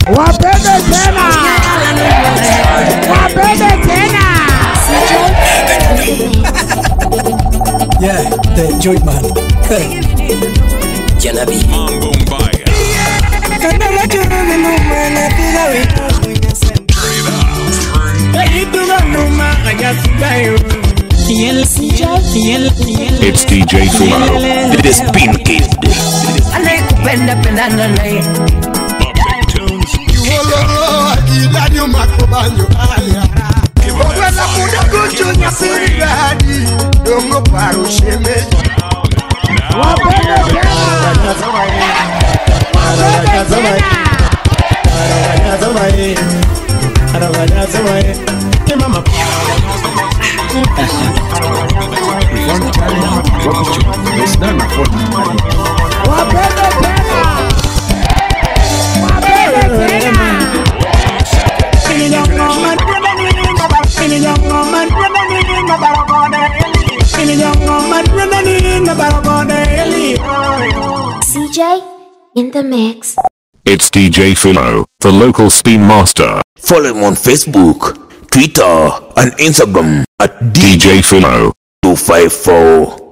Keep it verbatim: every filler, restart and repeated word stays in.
Wapende tena. Wapende tena. Yeah, the joy man. Janabi. It's D J Philo. This Pin Kid. C J in the mix. It's D J Philo, the local spin master. Follow him on Facebook, Twitter, and Instagram at D J Philo two five four.